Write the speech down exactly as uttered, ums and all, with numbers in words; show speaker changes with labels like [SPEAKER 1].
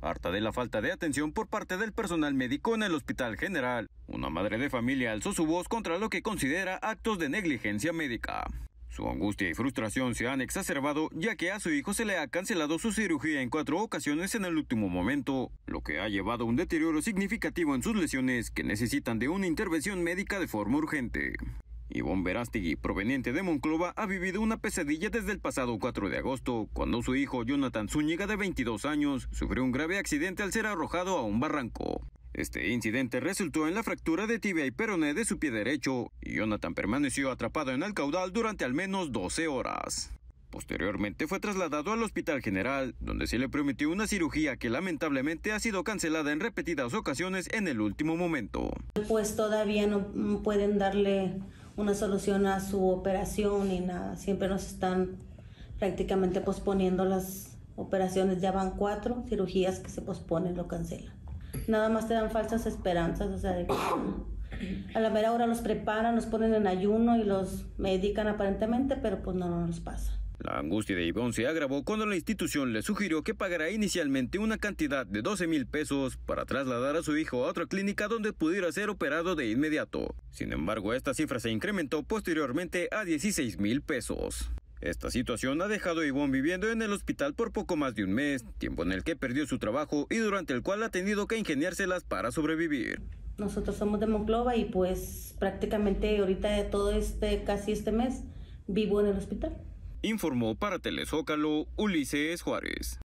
[SPEAKER 1] Harta de la falta de atención por parte del personal médico en el Hospital General, una madre de familia alzó su voz contra lo que considera actos de negligencia médica. Su angustia y frustración se han exacerbado ya que a su hijo se le ha cancelado su cirugía en cuatro ocasiones en el último momento, lo que ha llevado a un deterioro significativo en sus lesiones que necesitan de una intervención médica de forma urgente. Ivonne Verástegui, proveniente de Monclova, ha vivido una pesadilla desde el pasado cuatro de agosto, cuando su hijo Jonathan Zúñiga, de veintidós años, sufrió un grave accidente al ser arrojado a un barranco. Este incidente resultó en la fractura de tibia y peroné de su pie derecho, y Jonathan permaneció atrapado en el caudal durante al menos doce horas. Posteriormente fue trasladado al Hospital General, donde se le prometió una cirugía que lamentablemente ha sido cancelada en repetidas ocasiones en el último momento.
[SPEAKER 2] Pues todavía no pueden darle una solución a su operación ni nada, siempre nos están prácticamente posponiendo las operaciones, ya van cuatro cirugías que se posponen, lo cancelan. Nada más te dan falsas esperanzas, o sea, de que a la mera hora los preparan, los ponen en ayuno y los medican aparentemente, pero pues no, no nos pasa.
[SPEAKER 1] La angustia de Ivonne se agravó cuando la institución le sugirió que pagará inicialmente una cantidad de doce mil pesos para trasladar a su hijo a otra clínica donde pudiera ser operado de inmediato. Sin embargo, esta cifra se incrementó posteriormente a dieciséis mil pesos. Esta situación ha dejado a Ivonne viviendo en el hospital por poco más de un mes, tiempo en el que perdió su trabajo y durante el cual ha tenido que ingeniárselas para sobrevivir.
[SPEAKER 2] Nosotros somos de Monclova y pues prácticamente ahorita todo este, casi este mes, vivo en el hospital.
[SPEAKER 1] Informó para Telezócalo Ulises Juárez.